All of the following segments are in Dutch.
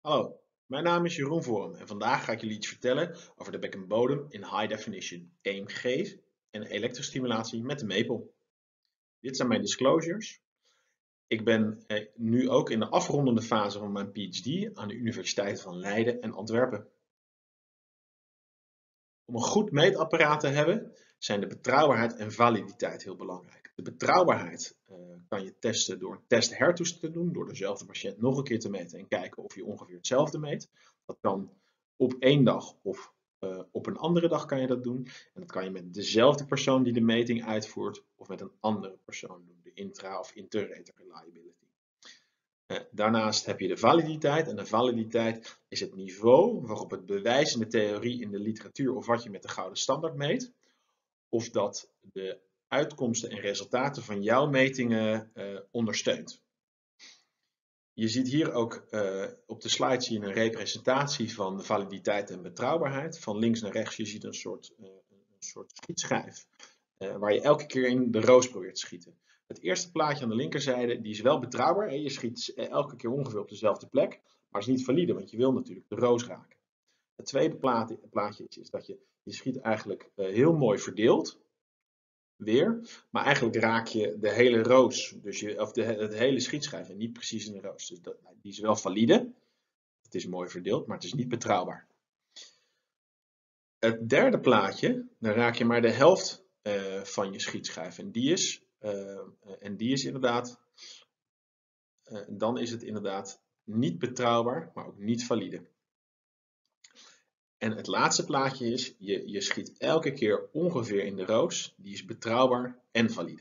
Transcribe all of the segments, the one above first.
Hallo, mijn naam is Jeroen Vorm en vandaag ga ik jullie iets vertellen over de bekkenbodem in high definition, EMG en elektrostimulatie met de Maple. Dit zijn mijn disclosures. Ik ben nu ook in de afrondende fase van mijn PhD aan de Universiteit van Leiden en Antwerpen. Om een goed meetapparaat te hebben zijn de betrouwbaarheid en validiteit heel belangrijk. De betrouwbaarheid kan je testen door een test hertoets te doen, door dezelfde patiënt nog een keer te meten en kijken of je ongeveer hetzelfde meet. Dat kan op één dag of op een andere dag kan je dat doen. En dat kan je met dezelfde persoon die de meting uitvoert of met een andere persoon doen, de intra- of inter-rater reliability. Daarnaast heb je de validiteit en de validiteit is het niveau waarop het bewijs in de theorie in de literatuur of wat je met de gouden standaard meet, of dat de uitkomsten en resultaten van jouw metingen ondersteunt. Je ziet hier ook op de slide zie je een representatie van de validiteit en betrouwbaarheid. Van links naar rechts je ziet een soort schietschijf waar je elke keer in de roos probeert te schieten. Het eerste plaatje aan de linkerzijde die is wel betrouwbaar. Je schiet elke keer ongeveer op dezelfde plek, maar is niet valide, want je wil natuurlijk de roos raken. Het tweede plaatje is dat je schiet eigenlijk heel mooi verdeeld, weer, maar eigenlijk raak je de hele roos, dus het hele schietschijf en niet precies in de roos. Dus die is wel valide, het is mooi verdeeld, maar het is niet betrouwbaar. Het derde plaatje, dan raak je maar de helft van je schietschijf en die is inderdaad, dan is het inderdaad niet betrouwbaar, maar ook niet valide. En het laatste plaatje is, je schiet elke keer ongeveer in de roos, die is betrouwbaar en valide.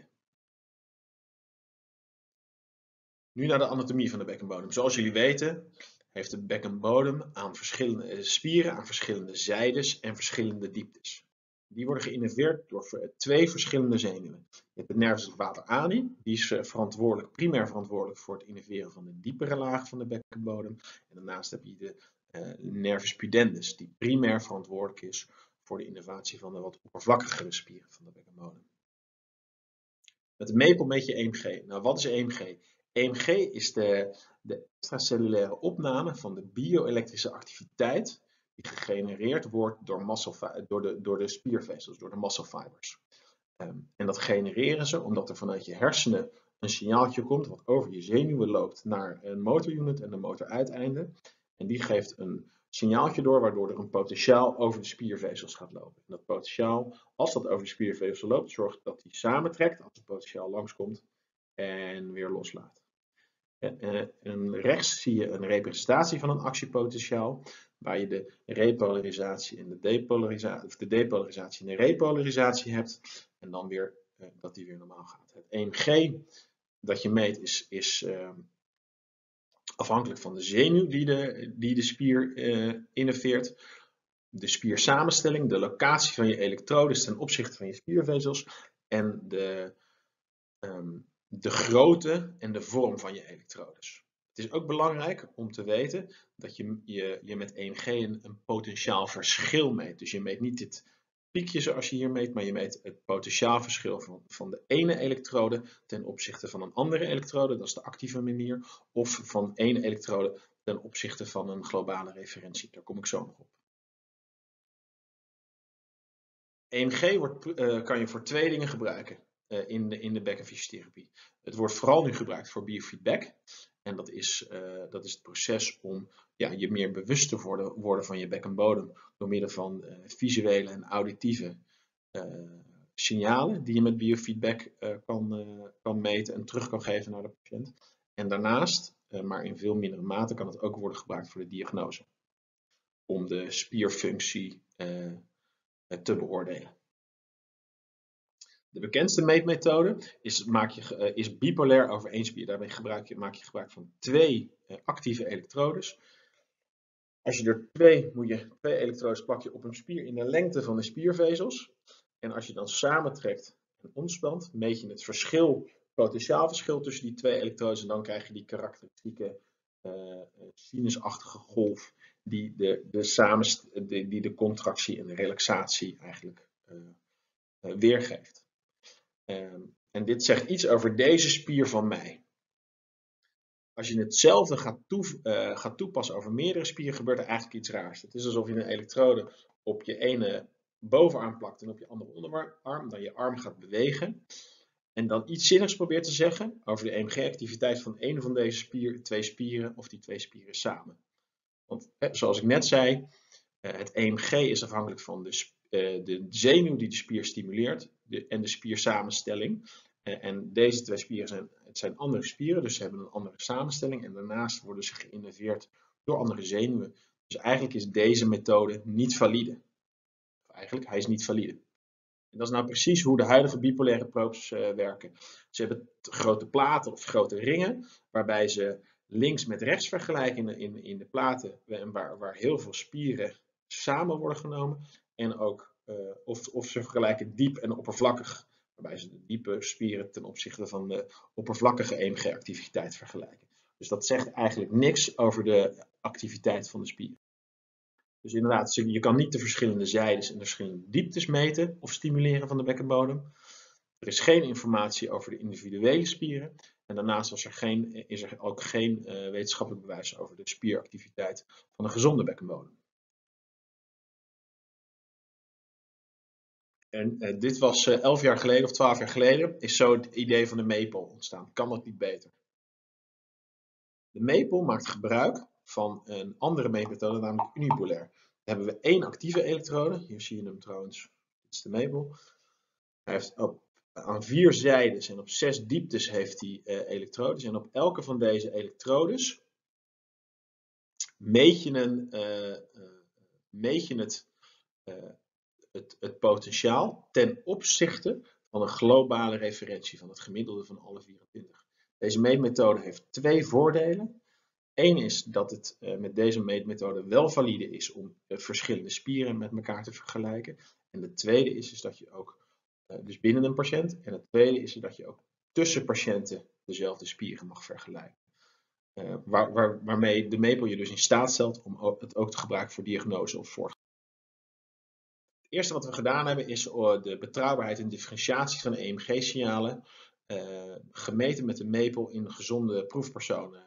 Nu naar de anatomie van de bekkenbodem. Zoals jullie weten heeft de bekkenbodem aan verschillende spieren aan verschillende zijdes en verschillende dieptes. Die worden geïnnerveerd door twee verschillende zenuwen. Je hebt de nervus vater ani, die is primair verantwoordelijk voor het innerveren van de diepere laag van de bekkenbodem. En daarnaast heb je de nervus pudendus, die primair verantwoordelijk is voor de innervatie van de wat oppervlakkigere spieren van de bekkenbodem. Met de Maple meet je EMG. Nou, wat is EMG? EMG is de extracellulaire opname van de bioelektrische activiteit die gegenereerd wordt door de spiervezels, door de muscle fibers. En dat genereren ze omdat er vanuit je hersenen een signaaltje komt wat over je zenuwen loopt naar een motorunit en de motoruiteinde. En die geeft een signaaltje door waardoor er een potentiaal over de spiervezels gaat lopen. En dat potentiaal, als dat over de spiervezels loopt, zorgt dat die samentrekt als het potentiaal langskomt en weer loslaat. En rechts zie je een representatie van een actiepotentiaal, waar je de repolarisatie en de depolarisatie en de repolarisatie hebt, en dan weer dat die weer normaal gaat. Het EMG dat je meet is afhankelijk van de zenuw die de spier innerveert, de spiersamenstelling, de locatie van je elektrodes ten opzichte van je spiervezels en de grootte en de vorm van je elektrodes. Het is ook belangrijk om te weten dat je met EMG een potentiaal verschil meet. Dus je meet niet dit piekje zoals je hier meet, maar je meet het potentiaalverschil van de ene elektrode ten opzichte van een andere elektrode, dat is de actieve manier, of van één elektrode ten opzichte van een globale referentie. Daar kom ik zo nog op. EMG kan je voor twee dingen gebruiken in de bekkenfysiotherapie. Het wordt vooral nu gebruikt voor biofeedback. En dat is het proces om je meer bewust te worden van je bekkenbodem door middel van visuele en auditieve signalen die je met biofeedback kan meten en terug kan geven naar de patiënt. En daarnaast, maar in veel mindere mate, kan het ook worden gebruikt voor de diagnose. Om de spierfunctie te beoordelen. De bekendste meetmethode is bipolair over één spier. Daarbij maak je gebruik van twee actieve elektrodes. Als je er twee elektrodes plak je op een spier in de lengte van de spiervezels. En als je dan samentrekt en ontspant, meet je het potentiaalverschil tussen die twee elektrodes. En dan krijg je die karakteristieke sinusachtige golf die de contractie en de relaxatie eigenlijk weergeeft. En dit zegt iets over deze spier van mij. als je hetzelfde gaat toepassen over meerdere spieren, gebeurt er eigenlijk iets raars. Het is alsof je een elektrode op je ene bovenarm plakt en op je andere onderarm, dan je arm gaat bewegen. En dan iets zinnigs probeert te zeggen over de EMG-activiteit van een van deze twee spieren of die twee spieren samen. Want zoals ik net zei, het EMG is afhankelijk van de zenuw die de spier stimuleert en de spiersamenstelling. En deze twee spieren zijn andere spieren, dus ze hebben een andere samenstelling. En daarnaast worden ze geïnnerveerd door andere zenuwen. Dus eigenlijk is deze methode niet valide. Hij is niet valide. En dat is nou precies hoe de huidige bipolaire probes werken. Ze hebben grote platen of grote ringen, waarbij ze links met rechts vergelijken in de platen, waar heel veel spieren samen worden genomen. En ook of ze vergelijken diep en oppervlakkig, waarbij ze de diepe spieren ten opzichte van de oppervlakkige EMG-activiteit vergelijken. Dus dat zegt eigenlijk niks over de activiteit van de spier. Dus inderdaad, je kan niet de verschillende zijdes en de verschillende dieptes meten of stimuleren van de bekkenbodem. Er is geen informatie over de individuele spieren. En daarnaast is er ook geen wetenschappelijk bewijs over de spieractiviteit van een gezonde bekkenbodem. En dit was 11 jaar geleden of 12 jaar geleden, is zo het idee van de Maple ontstaan. Kan dat niet beter? De Maple maakt gebruik van een andere meetmethode, namelijk unipolair. Dan hebben we één actieve elektrode. Hier zie je hem trouwens. Dit is de Maple. Hij heeft aan 4 zijdes en op 6 dieptes heeft hij elektrodes. En op elke van deze elektrodes meet je het potentiaal ten opzichte van een globale referentie van het gemiddelde van alle 24. Deze meetmethode heeft 2 voordelen. Eén is dat het met deze meetmethode wel valide is om verschillende spieren met elkaar te vergelijken. En de tweede is dat je ook, dus binnen een patiënt, en het tweede is dat je ook tussen patiënten dezelfde spieren mag vergelijken. Waarmee de Maple je dus in staat stelt om het ook te gebruiken voor diagnose of voor. Het eerste wat we gedaan hebben is de betrouwbaarheid en differentiatie van EMG-signalen gemeten met de Maple in gezonde proefpersonen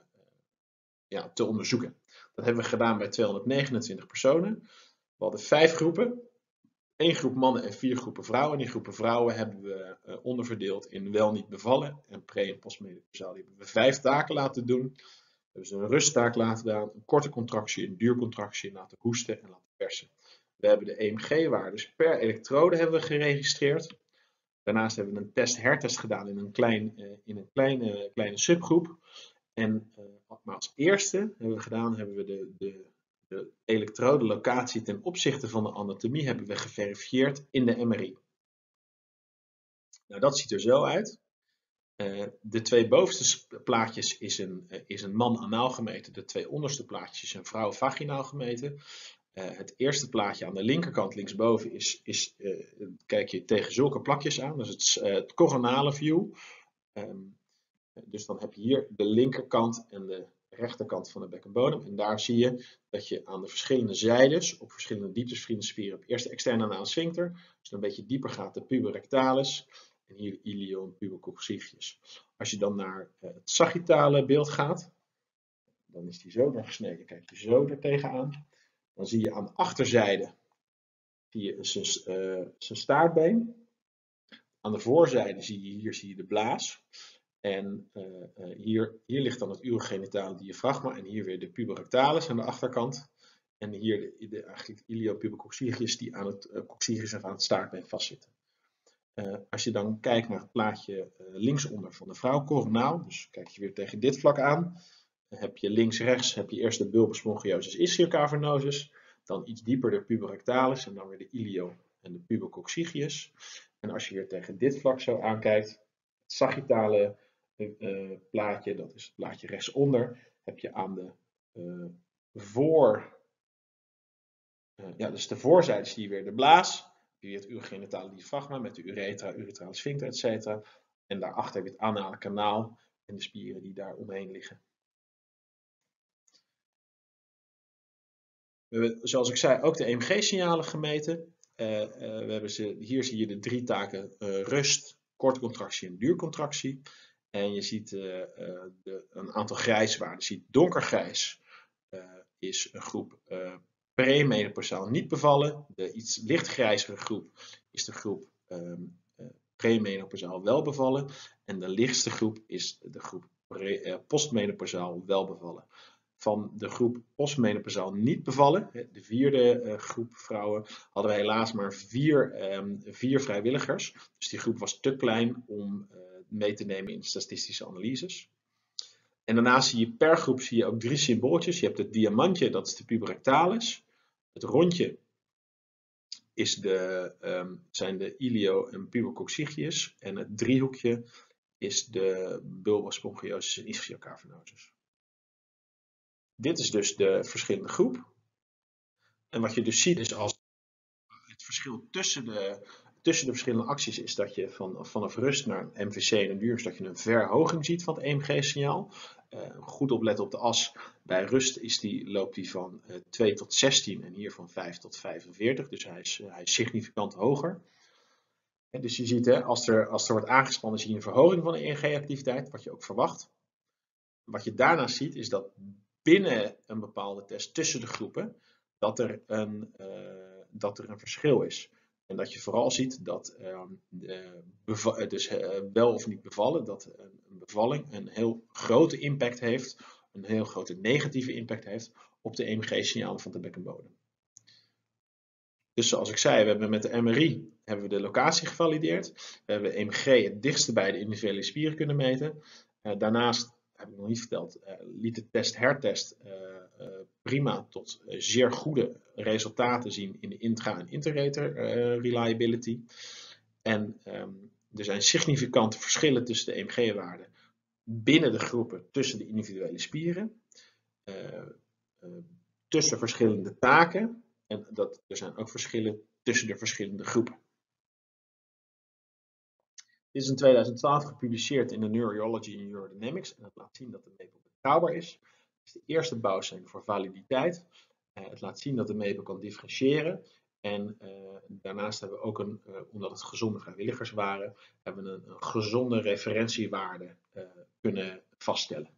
te onderzoeken. Dat hebben we gedaan bij 229 personen. We hadden 5 groepen. 1 groep mannen en 4 groepen vrouwen. En die groepen vrouwen hebben we onderverdeeld in wel niet bevallen en pre- en postmenopausaal. Die hebben we 5 taken laten doen. We hebben ze een rusttaak laten doen, een korte contractie, een duurcontractie, laten hoesten en laten persen. We hebben de EMG-waardes per elektrode hebben we geregistreerd. Daarnaast hebben we een hertest gedaan in een kleine subgroep. Maar als eerste hebben we de elektrodelocatie ten opzichte van de anatomie hebben we geverifieerd in de MRI. Nou, dat ziet er zo uit. De 2 bovenste plaatjes is een man anaal gemeten. De 2 onderste plaatjes is een vrouw vaginaal gemeten. Het eerste plaatje aan de linkerkant linksboven kijk je tegen zulke plakjes aan. Dat is het coronale view. Dus dan heb je hier de linkerkant en de rechterkant van de bekkenbodem. En daar zie je dat je aan de verschillende zijdes, op verschillende dieptes, verschillende spieren, op eerst de externe anale sphincter, als je een beetje dieper gaat, de puberectalis, en hier de ilio en pubococcygeus. Als je dan naar het sagittale beeld gaat, dan is die zo doorgesneden. Kijk je zo er tegenaan. Dan zie je aan de achterzijde zijn staartbeen. Aan de voorzijde zie je de blaas. En hier ligt dan het urogenitale diafragma en hier weer de puberectalis aan de achterkant. En hier eigenlijk iliopubococcygeus die aan het coccygeus en aan het staartbeen vastzitten. Als je dan kijkt naar het plaatje linksonder van de vrouw, coronaal, dus kijk je weer tegen dit vlak aan, heb je links-rechts eerst de bulbus spongiosum ischiacavernosus, dan iets dieper de puberectalis en dan weer de ilio en de pubococcygeus. En als je weer tegen dit vlak zo aankijkt, het sagittale plaatje, dat is het plaatje rechtsonder, heb je aan de dus de voorzijde zie je weer de blaas, hier het urogenitale diafragma met de uretra, uretrale sphincter, etc. En daarachter heb je het anale kanaal en de spieren die daar omheen liggen. We hebben, zoals ik zei, ook de EMG-signalen gemeten. Hier zie je de 3 taken rust, korte contractie en duurcontractie. En je ziet een aantal grijswaarden. Je ziet donkergrijs is een groep premenopausaal niet bevallen. De iets lichtgrijzere groep is de groep premenopausaal wel bevallen. En de lichtste groep is de groep postmenopausaal wel bevallen. Van de groep postmenopausaal niet bevallen, de vierde groep vrouwen, hadden we helaas maar vier vrijwilligers. Dus die groep was te klein om mee te nemen in statistische analyses. En daarnaast zie je per groep ook 3 symbooltjes. Je hebt het diamantje, dat is de puberectalis. Het rondje zijn de ilio- en pubercoccygius. En het driehoekje is de bulbospongiosis en ischiocavernosus. Dit is dus de verschillende groep. En wat je dus ziet is als het verschil tussen de verschillende acties is dat je vanaf rust naar een MVC en een duur, dat je een verhoging ziet van het EMG-signaal. Goed opletten op de as. Bij rust loopt die van 2 tot 16 en hier van 5 tot 45. Dus hij is significant hoger. En dus je ziet, als er wordt aangespannen, zie je een verhoging van de EMG-activiteit, wat je ook verwacht. Wat je daarna ziet is dat binnen een bepaalde test tussen de groepen, dat er een verschil is. En dat je vooral ziet dat wel of niet bevallen, dat een bevalling een heel grote impact heeft, een heel grote negatieve impact heeft op de EMG-signalen van de bekkenbodem. Dus zoals ik zei, we hebben met de MRI de locatie gevalideerd. We hebben EMG het dichtste bij de individuele spieren kunnen meten. Daarnaast, heb ik nog niet verteld, liet de test-hertest prima tot zeer goede resultaten zien in de intra- en interrater reliability. En er zijn significante verschillen tussen de EMG-waarden binnen de groepen tussen de individuele spieren, tussen verschillende taken en er zijn ook verschillen tussen de verschillende groepen. Dit is in 2012 gepubliceerd in de Neurology and Neurodynamics en het laat zien dat de MEPO betrouwbaar is. Het is de eerste bouwsteen voor validiteit. Het laat zien dat de MEPO kan differentiëren. En daarnaast hebben we ook omdat het gezonde vrijwilligers waren, hebben we een gezonde referentiewaarde kunnen vaststellen.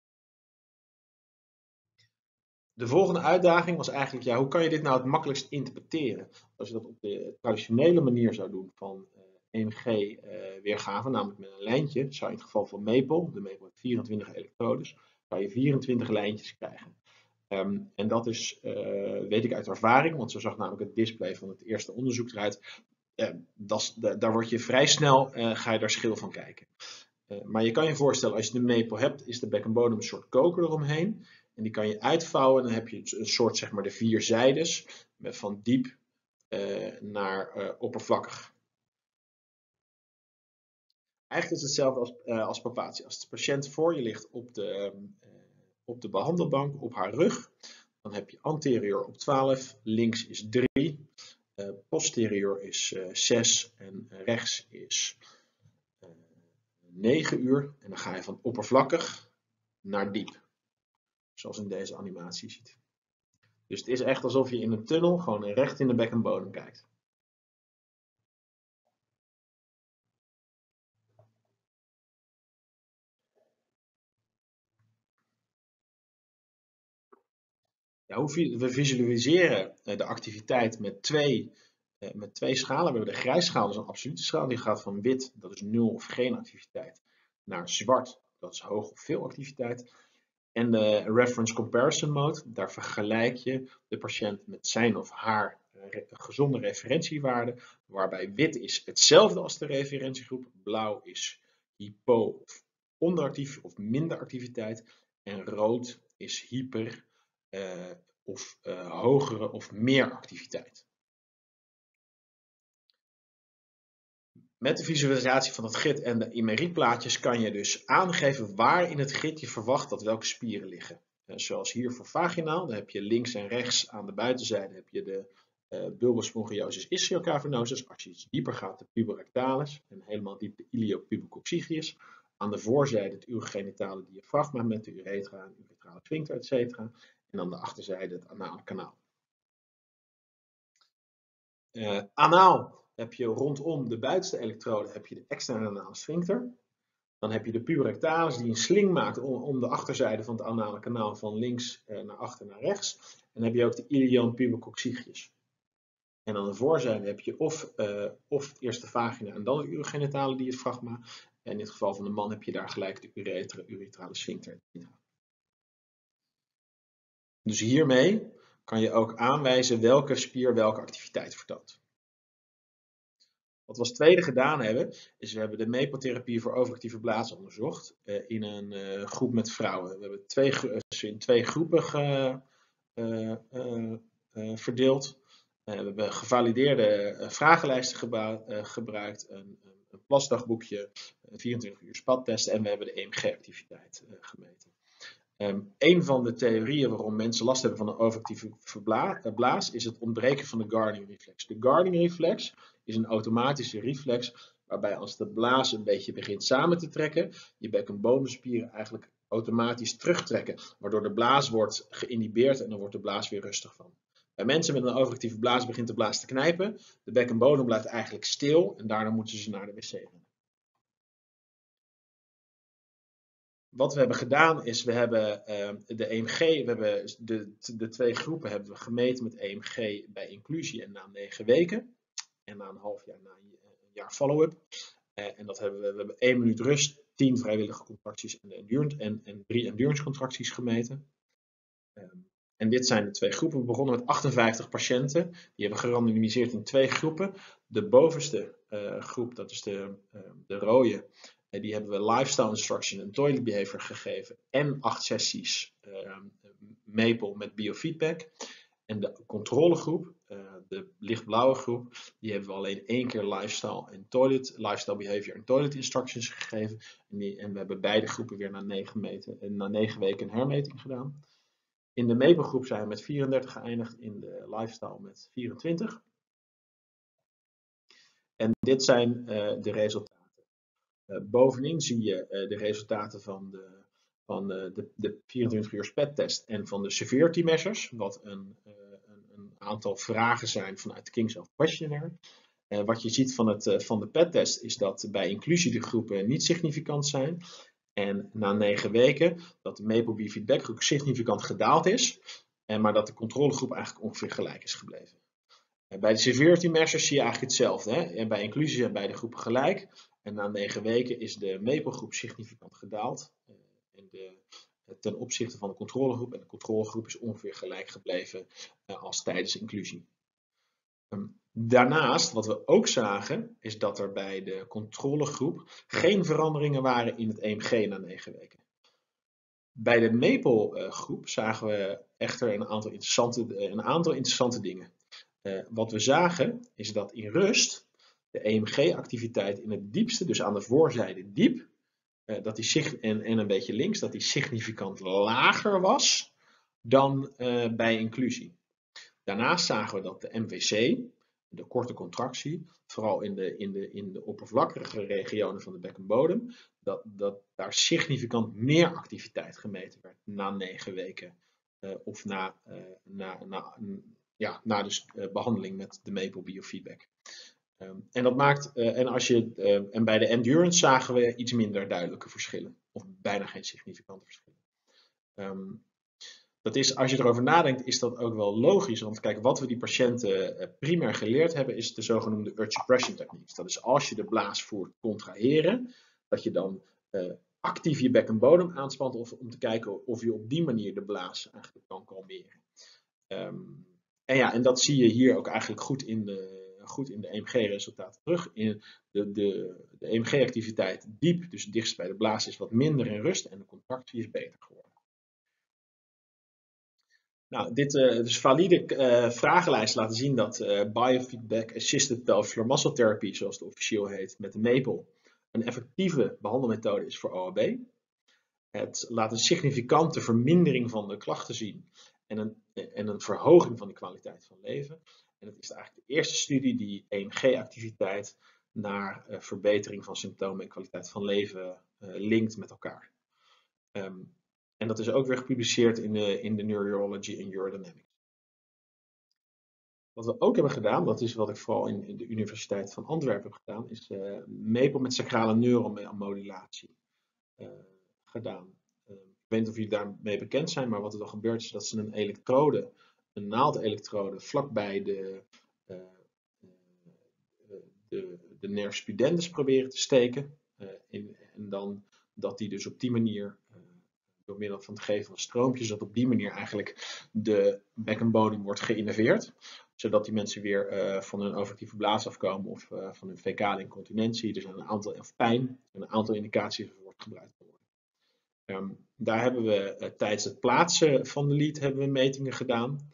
De volgende uitdaging was eigenlijk, hoe kan je dit nou het makkelijkst interpreteren? Als je dat op de traditionele manier zou doen van EMG-weergave, namelijk met een lijntje, zou in het geval van MEPO, de MEPO heeft 24 elektrodes, zou je 24 lijntjes krijgen. En dat is, weet ik uit ervaring, want zo zag namelijk het display van het eerste onderzoek eruit. Daar word je vrij snel, ga je daar schil van kijken. Maar je kan je voorstellen, als je de MEPO hebt, is de bekkenbodem een soort koker eromheen. En die kan je uitvouwen en dan heb je een soort, zeg maar, de 4 zijdes, van diep naar oppervlakkig. Eigenlijk is het hetzelfde als palpatie. Als de patiënt voor je ligt op de behandelbank, op haar rug, dan heb je anterior op 12, links is 3, posterior is 6 en rechts is 9 uur. En dan ga je van oppervlakkig naar diep. Zoals in deze animatie ziet. Dus het is echt alsof je in een tunnel gewoon recht in de bekkenbodem kijkt. Ja, we visualiseren de activiteit met twee schalen. We hebben de grijsschaal, dat is een absolute schaal. Die gaat van wit, dat is 0 of geen activiteit, naar zwart, dat is hoog of veel activiteit. En de reference comparison mode, daar vergelijk je de patiënt met zijn of haar gezonde referentiewaarde, waarbij wit is hetzelfde als de referentiegroep, blauw is hypo of onderactief of minder activiteit en rood is hyper of hogere of meer activiteit. Met de visualisatie van het grid en de MRI-plaatjes kan je dus aangeven waar in het grid je verwacht dat welke spieren liggen. Zoals hier voor vaginaal, dan heb je links en rechts aan de buitenzijde heb je de bulbospongiosis ischiocavernosus. Als je iets dieper gaat, de puberectalis en helemaal diep de iliopubercoccygius. Aan de voorzijde het urogenitale diafragma met de uretra en uretrale sphincter, etc. En aan de achterzijde het anale kanaal. Anaal heb je rondom de buitenste elektrode heb je de externe anale sphincter. Dan heb je de puberectalis die een sling maakt om de achterzijde van het anale kanaal van links naar achter naar rechts. En dan heb je ook de ilion pubercoccygius. En aan de voorzijde heb je of het eerste vagina en dan het urogenitale diafragma. En in het geval van de man heb je daar gelijk de uretrale sphincter. Dus hiermee kan je ook aanwijzen welke spier welke activiteit vertoont. Wat we als tweede gedaan hebben, is we hebben de mepotherapie voor overactieve blaas onderzocht in een groep met vrouwen. We hebben in twee groepen verdeeld. We hebben gevalideerde vragenlijsten gebruikt, een plasdagboekje, een 24 uur spattest en we hebben de EMG-activiteit gemeten. Een van de theorieën waarom mensen last hebben van een overactieve blaas is het ontbreken van de guarding reflex. De guarding reflex is een automatische reflex waarbij als de blaas een beetje begint samen te trekken, je bekkenbodemspieren eigenlijk automatisch terugtrekken, waardoor de blaas wordt geïnhibeerd en dan wordt de blaas weer rustig van. Bij mensen met een overactieve blaas begint de blaas te knijpen, de bekkenbodem blijft eigenlijk stil en daarna moeten ze naar de wc gaan. Wat we hebben gedaan is, we hebben de EMG, we hebben de twee groepen hebben we gemeten met EMG bij inclusie en na 9 weken. En na een half jaar, na een jaar follow-up. En dat hebben we hebben 1 minuut rust, 10 vrijwillige contracties en 3 endurance contracties gemeten. En dit zijn de twee groepen. We begonnen met 58 patiënten. Die hebben gerandomiseerd in 2 groepen. De bovenste groep, dat is de rode. Die hebben we lifestyle instruction en toilet behavior gegeven. En 8 sessies Maple met biofeedback. En de controlegroep, de lichtblauwe groep, die hebben we alleen 1 keer lifestyle behavior en toilet instructions gegeven. En we hebben beide groepen weer na 9 weken een hermeting gedaan. In de Maple groep zijn we met 34 geëindigd, in de lifestyle met 24. En dit zijn de resultaten. Bovenin zie je de resultaten van de 24 uur SPED-test en van de severity measures, wat een aantal vragen zijn vanuit de King's Health Questionnaire. Wat je ziet van de PET-test is dat bij inclusie de groepen niet significant zijn. En na 9 weken dat de Maple biofeedback groep significant gedaald is, maar dat de controlegroep eigenlijk ongeveer gelijk is gebleven. Bij de severity measures zie je eigenlijk hetzelfde. Hè? En bij inclusie zijn beide groepen gelijk. En na 9 weken is de Maple groep significant gedaald. Ten opzichte van de controlegroep. En de controlegroep is ongeveer gelijk gebleven als tijdens inclusie. Daarnaast, wat we ook zagen, is dat er bij de controlegroep geen veranderingen waren in het EMG na 9 weken. Bij de Maple groep zagen we echter een aantal interessante dingen. Wat we zagen is dat in rust de EMG-activiteit in het diepste, dus aan de voorzijde diep, en een beetje links, dat die significant lager was dan bij inclusie. Daarnaast zagen we dat de MVC, de korte contractie, vooral in de oppervlakkige regionen van de bekkenbodem, dat daar significant meer activiteit gemeten werd na 9 weken of na de behandeling met de Maple biofeedback. En bij de endurance zagen we iets minder duidelijke verschillen, of bijna geen significante verschillen. Dat is, als je erover nadenkt, is dat ook wel logisch. Want kijk, wat we die patiënten primair geleerd hebben, is de zogenoemde urge suppression techniques. Dat is als je de blaas voert contraheren, dat je dan actief je bekkenbodem aanspant om te kijken of je op die manier de blaas eigenlijk kan kalmeren. En dat zie je hier ook eigenlijk goed in de EMG-resultaten terug. In de EMG-activiteit diep, dus dichtst bij de blaas, is wat minder in rust en de contractie is beter geworden. Nou, dit dus valide vragenlijst laten zien dat Biofeedback Assisted Pelvic Muscle Therapy, zoals het officieel heet, met de Maple, een effectieve behandelmethode is voor OAB. Het laat een significante vermindering van de klachten zien en een verhoging van de kwaliteit van leven. En het is eigenlijk de eerste studie die EMG-activiteit naar verbetering van symptomen en kwaliteit van leven linkt met elkaar. En dat is ook weer gepubliceerd in de Neurology and Urodynamics. Wat we ook hebben gedaan, dat is wat ik vooral in de Universiteit van Antwerpen heb gedaan, is Maple met sacrale neuromodulatie. gedaan. Ik weet niet of jullie daarmee bekend zijn, maar wat er dan gebeurt is dat ze een naaldelektrode vlakbij de nervus pudendus proberen te steken. En dan dat die dus op die manier, door middel van het geven van stroompjes, dat op die manier eigenlijk de bekkenbodem wordt geïnnerveerd. Zodat die mensen weer van hun overactieve blaas afkomen of van hun fecale incontinentie. Er zijn een aantal, of pijn, een aantal indicaties voor wordt gebruikt. Daar hebben we tijdens het plaatsen van de lead hebben we metingen gedaan.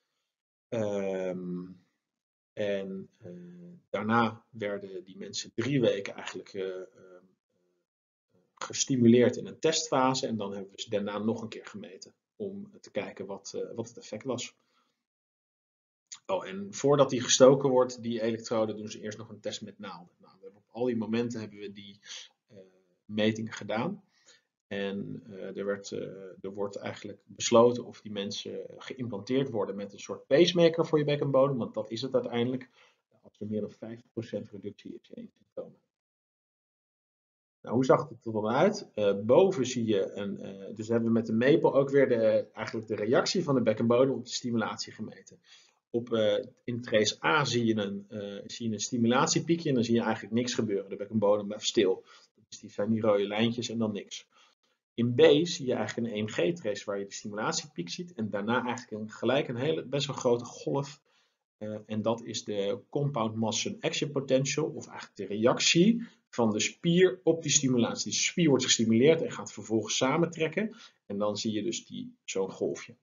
En daarna werden die mensen 3 weken eigenlijk gestimuleerd in een testfase. En dan hebben we ze daarna nog een keer gemeten om te kijken wat het effect was. Oh, en voordat die gestoken wordt, die elektrode, doen ze eerst nog een test met naalden. Nou, op al die momenten hebben we die metingen gedaan. En er wordt eigenlijk besloten of die mensen geïmplanteerd worden met een soort pacemaker voor je bekkenbodem, want dat is het uiteindelijk. Als er meer dan 50% reductie is in symptomen. Nou, hoe zag het er dan uit? Boven zie je dus hebben we met de MEPEL ook weer eigenlijk de reactie van de bekkenbodem op de stimulatie gemeten. In trace A zie je een stimulatiepiekje en dan zie je eigenlijk niks gebeuren. De bekkenbodem blijft stil. Dus die zijn die rode lijntjes en dan niks. In B zie je eigenlijk een EMG-trace waar je de stimulatiepiek ziet en daarna eigenlijk gelijk een best wel grote golf. En dat is de compound muscle action potential, of eigenlijk de reactie van de spier op die stimulatie. De spier wordt gestimuleerd en gaat vervolgens samentrekken. En dan zie je dus zo'n golfje.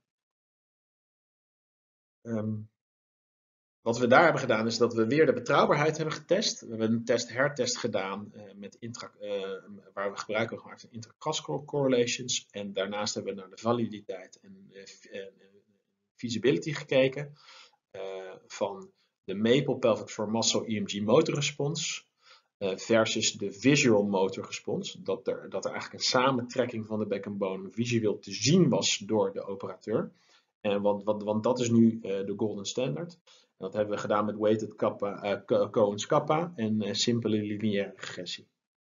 Wat we daar hebben gedaan is dat we weer de betrouwbaarheid hebben getest. We hebben een hertest gedaan waar we gebruik hebben gemaakt van intra-cross correlations. En daarnaast hebben we naar de validiteit en feasibility gekeken van de Maple Pelvic Floor Muscle EMG motor response versus de visual motor response. Dat er eigenlijk een samentrekking van de bekkenbodem visueel te zien was door de operateur. Want dat is nu de golden standard. En dat hebben we gedaan met weighted Cohen's kappa en simpele lineaire regressie.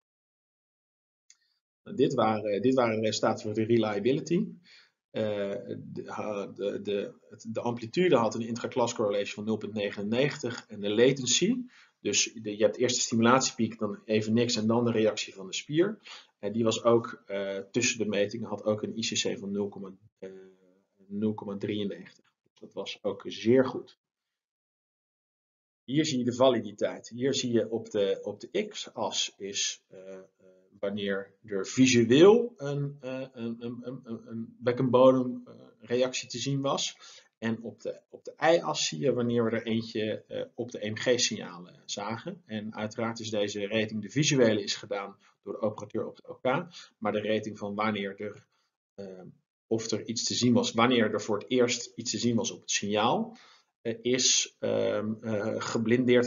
Dit waren resultaten voor de reliability. De amplitude had een intra-class correlation van 0,99 en de latency. Dus je hebt eerst de stimulatiepiek, dan even niks en dan de reactie van de spier. Die was ook tussen de metingen, had ook een ICC van 0,93. Dat was ook zeer goed. Hier zie je de validiteit. Hier zie je op de x-as is wanneer er visueel een bekkenbodemreactie te zien was. En op de y-as zie je wanneer we er eentje op de EMG-signalen zagen. En uiteraard is deze rating, de visuele is gedaan door de operateur op de OK. Maar de rating van wanneer of er iets te zien was, wanneer er voor het eerst iets te zien was op het signaal, is geblindeerd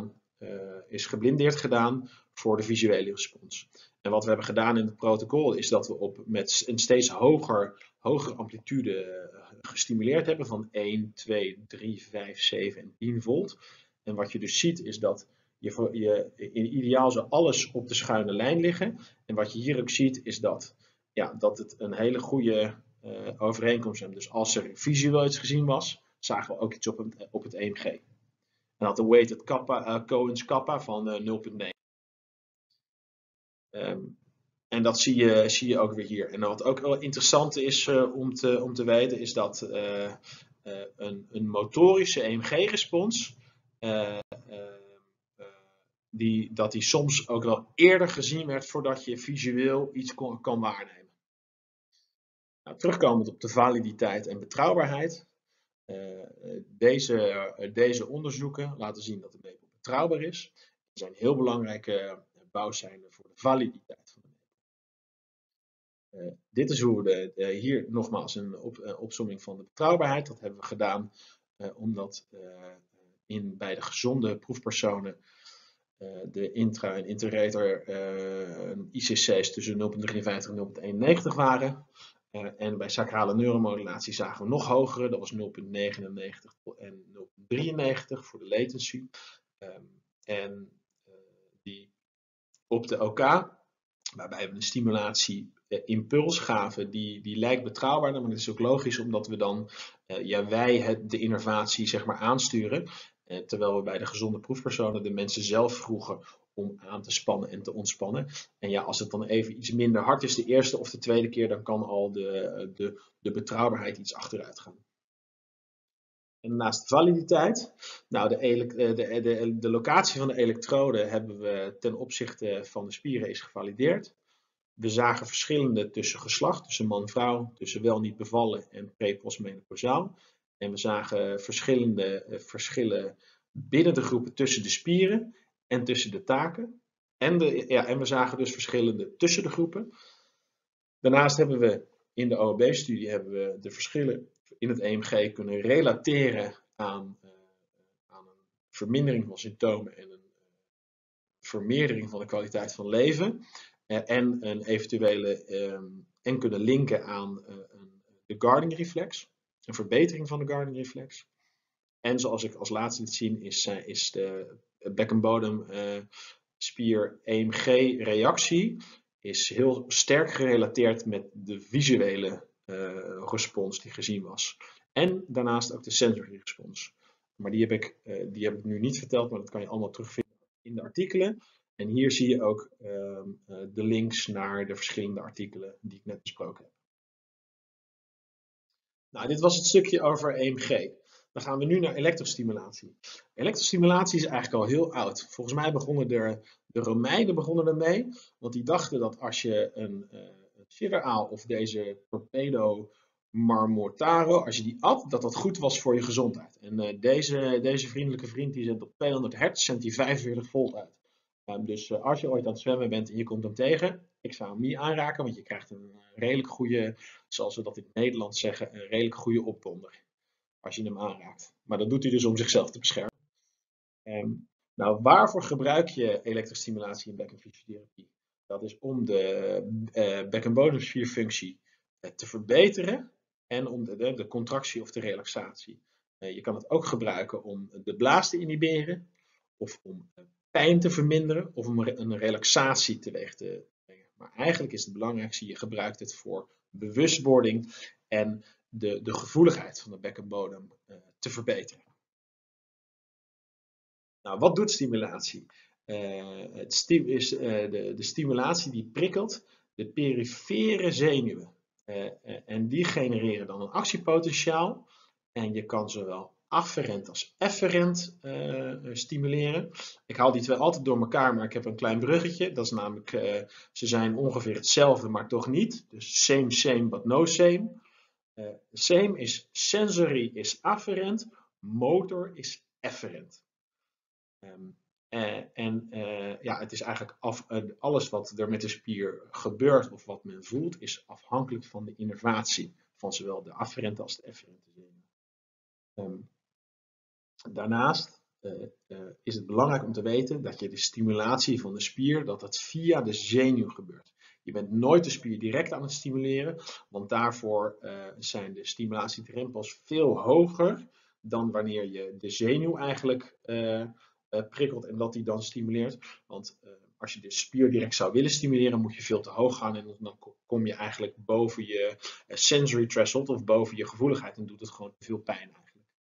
gedaan voor de visuele respons. En wat we hebben gedaan in het protocol is dat we met een steeds hogere amplitude gestimuleerd hebben van 1, 2, 3, 5, 7 en 10 volt. En wat je dus ziet is dat je in ideaal zou alles op de schuine lijn liggen. En wat je hier ook ziet is dat het een hele goede overeenkomst is. Dus als er visueel iets gezien was, zagen we ook iets op het EMG. En had een weighted Cohen's kappa van 0,9. En dat zie je ook weer hier. En wat ook wel interessant is om te weten, is dat een motorische EMG-respons, dat die soms ook wel eerder gezien werd voordat je visueel iets kan waarnemen. Nou, terugkomend op de validiteit en betrouwbaarheid. Deze onderzoeken laten zien dat de MEPEL betrouwbaar is. Er zijn heel belangrijke bouwstenen voor de validiteit van de MEPEL. Dit is hoe we hier nogmaals een opsomming van de betrouwbaarheid. Dat hebben we gedaan omdat bij de gezonde proefpersonen de intra- en interrater ICC's tussen 0,53 en 0,91 waren. En bij sacrale neuromodulatie zagen we nog hogere, dat was 0,99 en 0,93 voor de latency. En die op de OK waarbij we een stimulatieimpuls gaven die lijkt betrouwbaarder, maar dat is ook logisch omdat we dan de innervatie zeg maar aansturen, terwijl we bij de gezonde proefpersonen de mensen zelf vroegen om aan te spannen en te ontspannen. En ja, als het dan even iets minder hard is de eerste of de tweede keer, dan kan al de betrouwbaarheid iets achteruit gaan. En naast validiteit, nou de locatie van de elektroden hebben we ten opzichte van de spieren is gevalideerd. We zagen verschillende tussen geslacht, tussen man-vrouw, tussen wel niet bevallen en pre-postmenopausaal. En we zagen verschillen binnen de groepen tussen de spieren en tussen de taken. En we zagen dus verschillende tussen de groepen. Daarnaast hebben we in de OOB-studie de verschillen in het EMG kunnen relateren aan een vermindering van symptomen en een vermeerdering van de kwaliteit van leven. En een eventuele en kunnen linken aan de guarding reflex, een verbetering van de guarding reflex. En zoals ik als laatste liet zien is de bekkenbodemspier EMG reactie is heel sterk gerelateerd met de visuele respons die gezien was. En daarnaast ook de sensory respons. Maar die heb ik nu niet verteld, maar dat kan je allemaal terugvinden in de artikelen. En hier zie je ook de links naar de verschillende artikelen die ik net besproken heb. Nou, dit was het stukje over EMG. Dan gaan we nu naar elektrostimulatie. Elektrostimulatie is eigenlijk al heel oud. Volgens mij begonnen de Romeinen ermee, want die dachten dat als je een schiedderaal of deze torpedo marmotaro, als je die at, dat goed was voor je gezondheid. En deze vriendelijke vriend die zendt op 200 hertz, zendt die 45 volt uit. Dus als je ooit aan het zwemmen bent en je komt hem tegen, ik zou hem niet aanraken, want je krijgt een redelijk goede, zoals we dat in het Nederlands zeggen, een redelijk goede opdonder. Als je hem aanraakt. Maar dat doet hij dus om zichzelf te beschermen. Nou, waarvoor gebruik je elektrostimulatie in bekkenfysiotherapie? Dat is om de bekkenbodemspierfunctie te verbeteren en om de contractie of de relaxatie. Je kan het ook gebruiken om de blaas te inhiberen, of om pijn te verminderen, of om een relaxatie teweeg te brengen. Maar eigenlijk is het belangrijkste, je gebruikt het voor bewustwording en de gevoeligheid van de bekkenbodem te verbeteren. Nou, wat doet stimulatie? De stimulatie die prikkelt de perifere zenuwen. En die genereren dan een actiepotentiaal. En je kan zowel afferent als efferent stimuleren. Ik haal die twee altijd door elkaar, maar ik heb een klein bruggetje. Dat is namelijk, ze zijn ongeveer hetzelfde, maar toch niet. Dus same, but no same. Same is sensory is afferent, motor is efferent. Het is eigenlijk alles wat er met de spier gebeurt of wat men voelt, is afhankelijk van de innervatie van zowel de afferente als de efferente zenuw. Daarnaast is het belangrijk om te weten dat je de stimulatie van de spier, dat het via de zenuw gebeurt. Je bent nooit de spier direct aan het stimuleren, want daarvoor zijn de stimulatiedrempels veel hoger dan wanneer je de zenuw eigenlijk prikkelt en dat die dan stimuleert. Want als je de spier direct zou willen stimuleren, moet je veel te hoog gaan en dan kom je eigenlijk boven je sensory threshold of boven je gevoeligheid en doet het gewoon te veel pijn eigenlijk.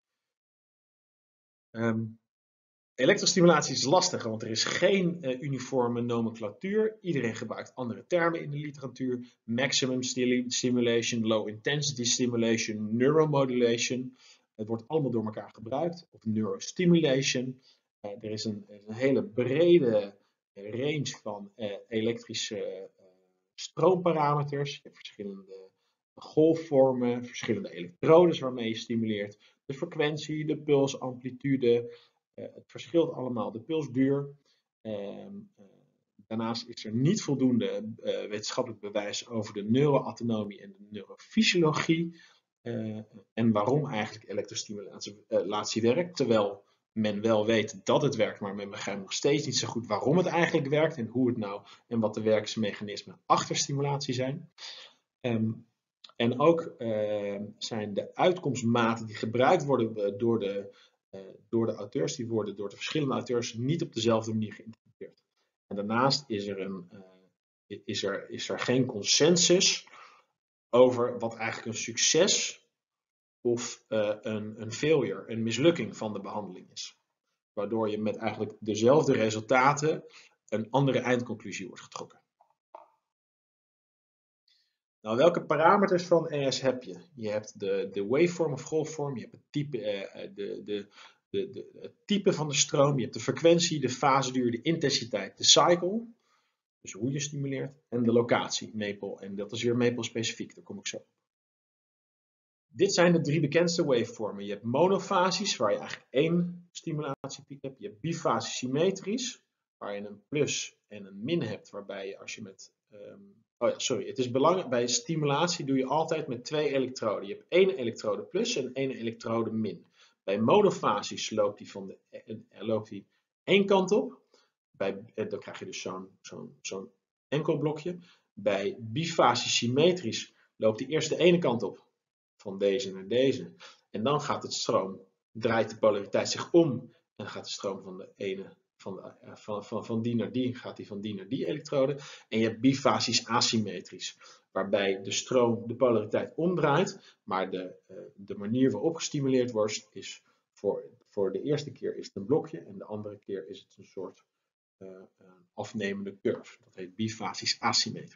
Elektrostimulatie is lastig, want er is geen uniforme nomenclatuur. Iedereen gebruikt andere termen in de literatuur. Maximum stimulation, low intensity stimulation, neuromodulation. Het wordt allemaal door elkaar gebruikt. Of neurostimulation. Er is een hele brede range van elektrische stroomparameters. Je hebt verschillende golfvormen, verschillende elektrodes waarmee je stimuleert. De frequentie, de pulsamplitude. Het verschilt allemaal, de pulsduur. Daarnaast is er niet voldoende wetenschappelijk bewijs over de neuroanatomie en de neurofysiologie. En waarom eigenlijk elektrostimulatie werkt. Terwijl men wel weet dat het werkt, maar men begrijpt nog steeds niet zo goed waarom het eigenlijk werkt en hoe het nou en wat de werksmechanismen achter stimulatie zijn. En ook zijn de uitkomstmaten die gebruikt worden door de auteurs, die worden door de verschillende auteurs niet op dezelfde manier geïnterpreteerd. En daarnaast is er is er geen consensus over wat eigenlijk een succes of een failure, een mislukking van de behandeling is. Waardoor je met eigenlijk dezelfde resultaten een andere eindconclusie wordt getrokken. Nou, welke parameters van ES heb je? Je hebt de waveform of golfvorm, je hebt het type, het type van de stroom, je hebt de frequentie, de faseduur, de intensiteit, de cycle, dus hoe je stimuleert, en de locatie, Maple. En dat is weer Maple specifiek, daar kom ik zo op. Dit zijn de 3 bekendste wavevormen. Je hebt monofasisch, waar je eigenlijk 1 stimulatiepiek hebt. Je hebt bifasisch symmetrisch, waar je een plus en een min hebt, waarbij je als je met... het is belangrijk, bij stimulatie doe je altijd met 2 elektroden. Je hebt 1 elektrode plus en 1 elektrode min. Bij monofasisch loopt die 1 kant op. Dan krijg je dus zo'n enkel blokje. Bij bifasisch symmetrisch loopt die eerst de ene kant op. Van deze naar deze. En dan gaat het draait de polariteit zich om. En dan gaat de stroom van de ene, van die naar die, gaat die van die naar die elektrode. En je hebt bifasisch asymmetrisch. Waarbij de polariteit omdraait. Maar de manier waarop gestimuleerd wordt is voor de eerste keer is het een blokje. En de andere keer is het een soort afnemende curve. Dat heet bifasisch asymmetrisch.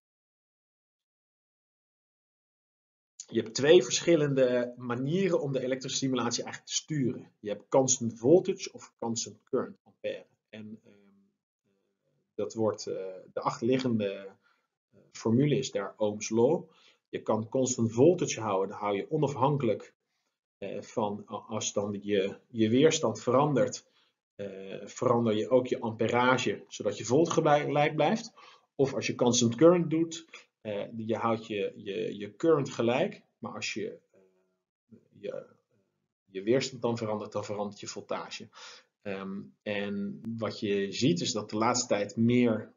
Je hebt 2 verschillende manieren om de elektrische stimulatie eigenlijk te sturen. Je hebt constant voltage of constant current, ampère. En dat wordt, de achterliggende formule is daar Ohm's law. Je kan constant voltage houden, dan hou je onafhankelijk van als dan je weerstand verandert, verander je ook je amperage, zodat je volt gelijk blijft. Of als je constant current doet, je houdt je current gelijk, maar als je weerstand dan verandert je voltage. En wat je ziet is dat de laatste tijd meer,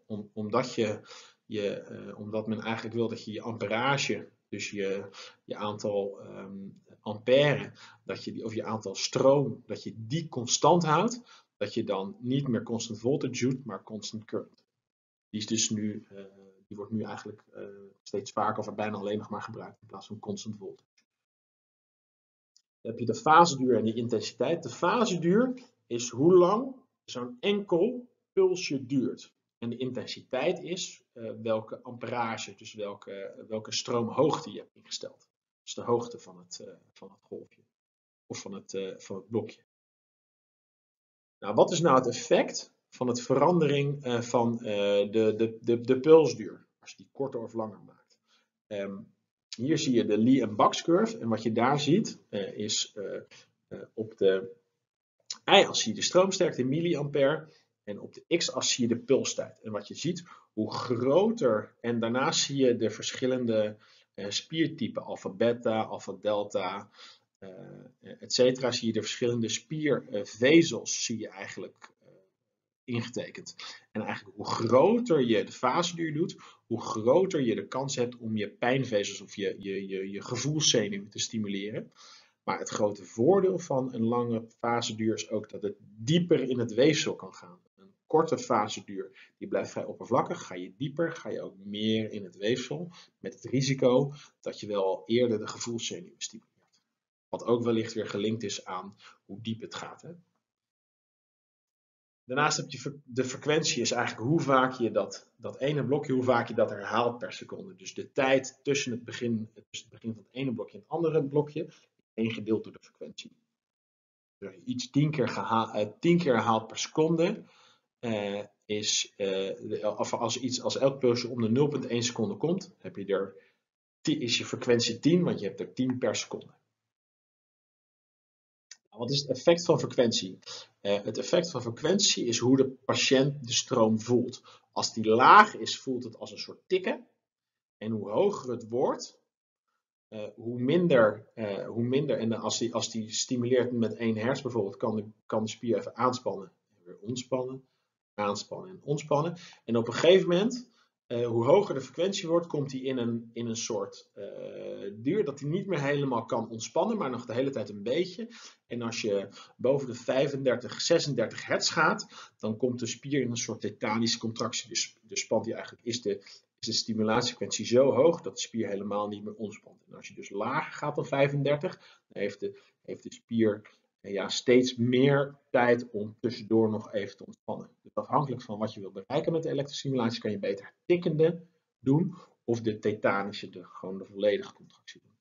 omdat men eigenlijk wil dat je je amperage, dus je aantal ampère, of je aantal stroom, dat je die constant houdt, dat je dan niet meer constant voltage doet, maar constant current. Die is dus nu... Die wordt nu eigenlijk steeds vaker of bijna alleen nog maar gebruikt in plaats van constant voltage. Dan heb je de faseduur en de intensiteit. De faseduur is hoe lang zo'n enkel pulsje duurt. En de intensiteit is welke amperage, dus welke stroomhoogte je hebt ingesteld. Dus de hoogte van het golfje of van het blokje. Nou, wat is nou het effect van het verandering van de pulsduur, als je die korter of langer maakt? Hier zie je de Lee en Bax curve en wat je daar ziet is op de y-as zie je de stroomsterkte in milliampère en op de x-as zie je de pulstijd. En wat je ziet, hoe groter, en daarnaast zie je de verschillende spiertypen, alpha beta, alpha delta, etc. zie je de verschillende spiervezels zie je eigenlijk ingetekend. En eigenlijk hoe groter je de faseduur doet, hoe groter je de kans hebt om je pijnvezels of je gevoelszenuw te stimuleren. Maar het grote voordeel van een lange faseduur is ook dat het dieper in het weefsel kan gaan. Een korte faseduur die blijft vrij oppervlakkig. Ga je dieper, ga je ook meer in het weefsel. Met het risico dat je wel eerder de gevoelszenuw stimuleert. Wat ook wellicht weer gelinkt is aan hoe diep het gaat. Hè? Daarnaast heb je de frequentie, is eigenlijk hoe vaak je dat ene blokje, hoe vaak je dat herhaalt per seconde. Dus de tijd tussen het begin van het ene blokje en het andere blokje, 1 gedeeld door de frequentie. Dus als je iets 10 keer herhaalt per seconde, als elk pulsje om de 0,1 seconde komt, is je frequentie 10, want je hebt er 10 per seconde. Wat is het effect van frequentie? Het effect van frequentie is hoe de patiënt de stroom voelt. Als die laag is, voelt het als een soort tikken. En hoe hoger het wordt, hoe minder. En als die stimuleert met 1 hertz bijvoorbeeld, kan de spier even aanspannen en weer ontspannen. Aanspannen en ontspannen. En op een gegeven moment Hoe hoger de frequentie wordt, komt hij in een soort duur dat hij niet meer helemaal kan ontspannen, maar nog de hele tijd een beetje. En als je boven de 35, 36 hertz gaat, dan komt de spier in een soort tetanische contractie. Dus spant hij eigenlijk, is de stimulatiefrequentie zo hoog dat de spier helemaal niet meer ontspant. En als je dus lager gaat dan 35, dan heeft de spier steeds meer tijd om tussendoor nog even te ontspannen. Dus afhankelijk van wat je wil bereiken met de elektrostimulatie, kan je beter tikkende doen of de tetanische, gewoon de volledige contractie doen.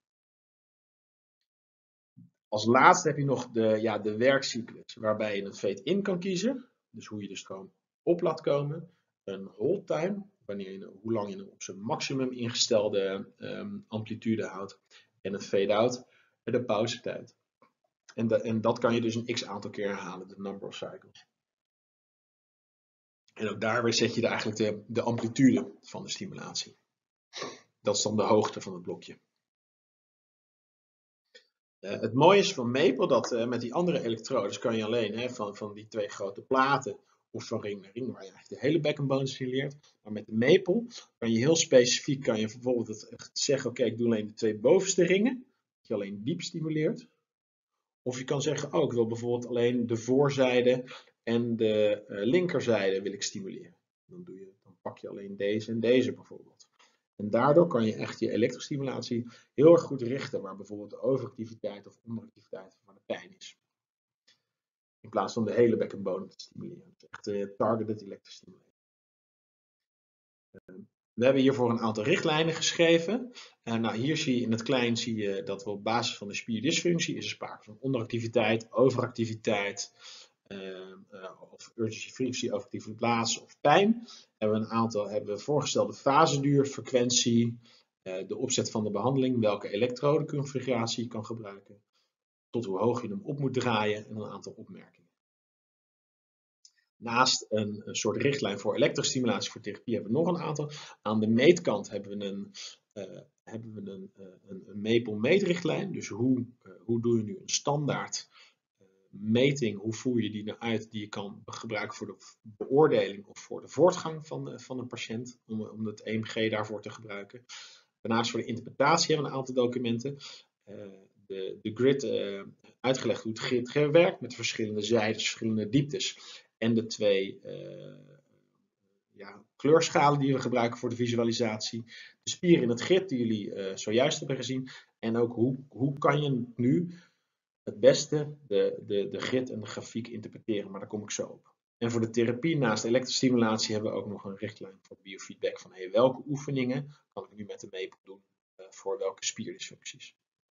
Als laatste heb je nog de werkcyclus, waarbij je het fade-in kan kiezen. Dus hoe je de stroom op laat komen. Een hold time, hoe lang je hem op zijn maximum ingestelde amplitude houdt. En een fade-out, de pauzetijd. En dat kan je dus een x aantal keer herhalen, de number of cycles. En ook daarbij zet je eigenlijk de amplitude van de stimulatie. Dat is dan de hoogte van het blokje. Het mooie is van Maple dat met die andere elektrodes kan je alleen van die twee grote platen of van ring naar ring, waar je eigenlijk de hele bekkenbodem stimuleert. Maar met de Maple kan je heel specifiek, kan je bijvoorbeeld zeggen, oké, ik doe alleen de twee bovenste ringen, dat je alleen diep stimuleert. Of je kan zeggen, ik wil bijvoorbeeld alleen de voorzijde en de linkerzijde wil ik stimuleren. Dan pak je alleen deze en deze bijvoorbeeld. En daardoor kan je echt je elektrostimulatie heel erg goed richten, waar bijvoorbeeld de overactiviteit of onderactiviteit van de pijn is. In plaats van de hele bekkenbodem te stimuleren. Dus echt targeted elektrostimulatie. We hebben hiervoor een aantal richtlijnen geschreven. Hier zie je in het klein dat we op basis van de spierdysfunctie is er sprake van onderactiviteit, overactiviteit, of urgency frequency, overactieve plaats of pijn. Hebben we voorgestelde faseduur, frequentie, de opzet van de behandeling, welke elektrodeconfiguratie je kan gebruiken, tot hoe hoog je hem op moet draaien en een aantal opmerkingen. Naast een soort richtlijn voor elektrostimulatie voor therapie hebben we nog een aantal. Aan de meetkant hebben we een Maple meetrichtlijn. Dus hoe doe je nu een standaard meting? Hoe voer je die nou uit die je kan gebruiken voor de beoordeling of voor de voortgang van een patiënt? Om het EMG daarvoor te gebruiken. Daarnaast voor de interpretatie hebben we een aantal documenten. De grid uitgelegd hoe het grid werkt met verschillende zijdes, verschillende dieptes. En de twee kleurschalen die we gebruiken voor de visualisatie. De spieren in het grid die jullie zojuist hebben gezien. En ook hoe kan je nu het beste de grid en de grafiek interpreteren. Maar daar kom ik zo op. En voor de therapie naast elektrostimulatie hebben we ook nog een richtlijn voor biofeedback. Van welke oefeningen kan ik nu met de Maple doen voor welke spierdysfuncties.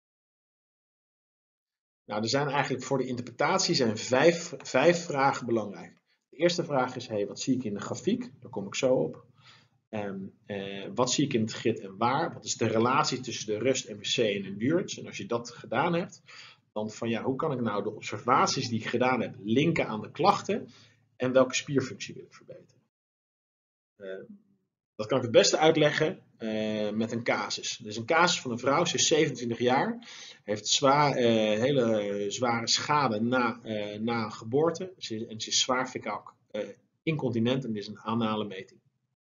Nou, er zijn eigenlijk voor de interpretatie zijn vijf vragen belangrijk. De eerste vraag is, wat zie ik in de grafiek? Daar kom ik zo op. Wat zie ik in het grid en waar? Wat is de relatie tussen de rust, MVC en endurance? En als je dat gedaan hebt, dan hoe kan ik nou de observaties die ik gedaan heb linken aan de klachten? En welke spierfunctie wil ik verbeteren? Dat kan ik het beste uitleggen met een casus. Dus een casus van een vrouw, ze is 27 jaar, heeft hele zware schade na een geboorte. Ze is zwaar fecaal incontinent en dit is een anale meting.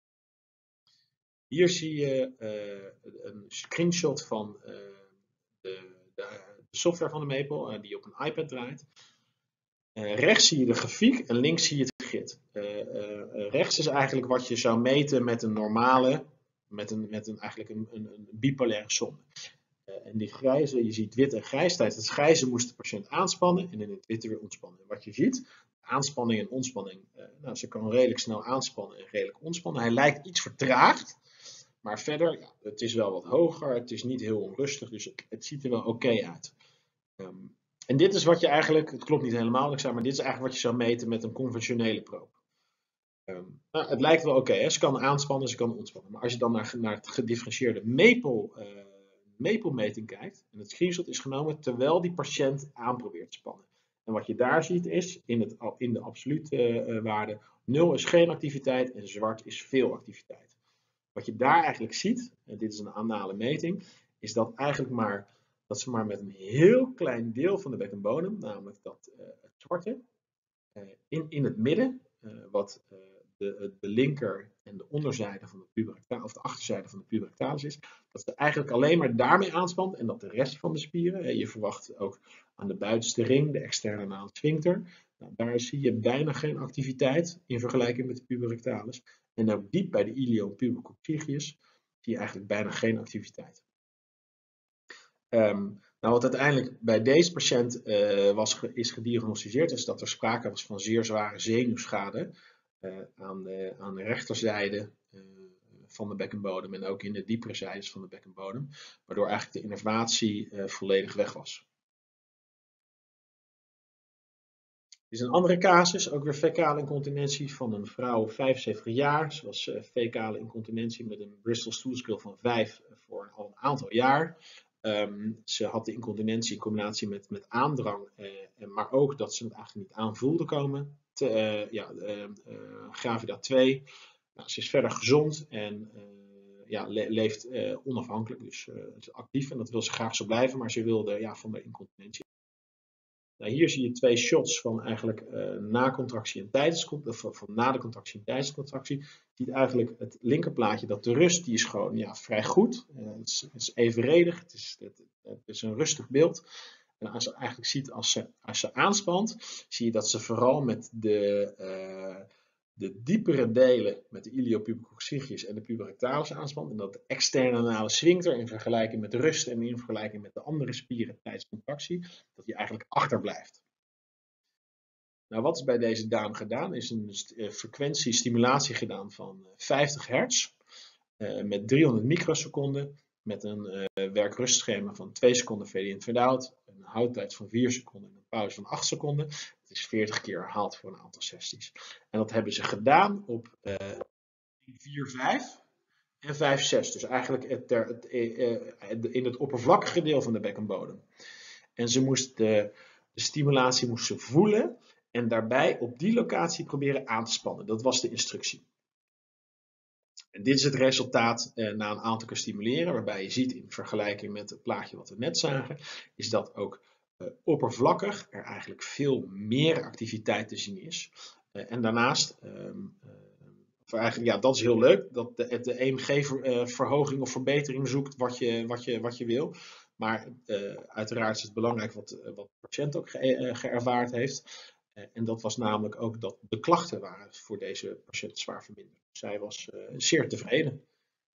Hier zie je een screenshot van de software van de Maple die op een iPad draait. Rechts zie je de grafiek en links zie je het grid. Rechts is eigenlijk wat je zou meten met een normale, eigenlijk een bipolaire som. En die grijze, je ziet wit en grijs. Tijdens het grijze moest de patiënt aanspannen en in het witte weer ontspannen. En wat je ziet, aanspanning en ontspanning. Ze kan redelijk snel aanspannen en redelijk ontspannen. Hij lijkt iets vertraagd, maar verder, het is wel wat hoger. Het is niet heel onrustig, dus het ziet er wel oké uit. En dit is wat je eigenlijk, het klopt niet helemaal, maar dit is eigenlijk wat je zou meten met een conventionele probe. Het lijkt wel oké, ze kan aanspannen, ze kan ontspannen. Maar als je dan naar het gedifferentieerde Maple-meting kijkt, en het screenshot is genomen terwijl die patiënt aan probeert te spannen. En wat je daar ziet is, in de absolute waarde, 0 is geen activiteit en zwart is veel activiteit. Wat je daar eigenlijk ziet, en dit is een anale meting, is dat ze maar met een heel klein deel van de bekkenbodem, namelijk het zwarte, in het midden, wat de linker en de onderzijde van de pubertalis, of de achterzijde van de pubertalis is, dat ze eigenlijk alleen maar daarmee aanspant en dat de rest van de spieren, je verwacht ook aan de buitenste ring, de externe anale sphincter, nou, daar zie je bijna geen activiteit in vergelijking met de pubertalis. En ook diep bij de ilium pubercoccygeus zie je eigenlijk bijna geen activiteit. Nou, wat uiteindelijk bij deze patiënt is gediagnosticeerd, is dat er sprake was van zeer zware zenuwschade aan de rechterzijde van de bekkenbodem en ook in de diepere zijdes van de bekkenbodem, waardoor eigenlijk de innervatie volledig weg was. Dit is een andere casus, ook weer fecale incontinentie van een vrouw 75 jaar. Ze was fecale incontinentie met een Bristol stool scale van 5 voor al een aantal jaar. Ze had de incontinentie in combinatie met aandrang, maar ook dat ze het eigenlijk niet aan voelde komen. Gravida 2. Nou, ze is verder gezond en leeft onafhankelijk, dus actief. En dat wil ze graag zo blijven, maar ze wilde van de incontinentie. Nou, hier zie je 2 shots van eigenlijk na contractie en tijdens van na de contractie en tijdens de contractie. Je ziet eigenlijk het linkerplaatje dat de rust die is gewoon vrij goed. Het is evenredig, het is een rustig beeld. En als je eigenlijk ziet als ze aanspant, zie je dat ze vooral met de diepere delen met de iliopubercoccygeus en de pubertalis aanspant. En dat de externe anale sphincter in vergelijking met de rust en in vergelijking met de andere spieren tijdens contractie, dat die eigenlijk achterblijft. Nou, wat is bij deze dame gedaan? Is een frequentiestimulatie gedaan van 50 hertz met 300 microseconden met een werkrustschema van 2 seconden fade-in fade-out, een houdtijd van 4 seconden en een pauze van 8 seconden. Het is 40 keer herhaald voor een aantal sessies. En dat hebben ze gedaan op 4-5 en 5-6. Dus eigenlijk in het oppervlakkige deel van de bekkenbodem. En ze moest de stimulatie moest ze voelen en daarbij op die locatie proberen aan te spannen. Dat was de instructie. En dit is het resultaat na een aantal keer stimuleren, waarbij je ziet in vergelijking met het plaatje wat we net zagen, is dat ook oppervlakkig er eigenlijk veel meer activiteit te zien is. En daarnaast, dat is heel leuk, dat de EMG-verhoging of verbetering zoekt wat je wil. Maar uiteraard is het belangrijk wat de patiënt ook geërvaard heeft. En dat was namelijk ook dat de klachten waren voor deze patiënt zwaar verminderd. Zij was zeer tevreden.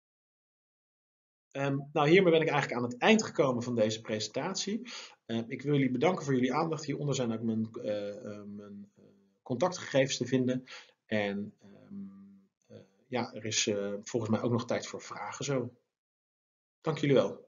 Nou, hiermee ben ik eigenlijk aan het eind gekomen van deze presentatie. Ik wil jullie bedanken voor jullie aandacht. Hieronder zijn ook mijn contactgegevens te vinden. En er is volgens mij ook nog tijd voor vragen zo. Dank jullie wel.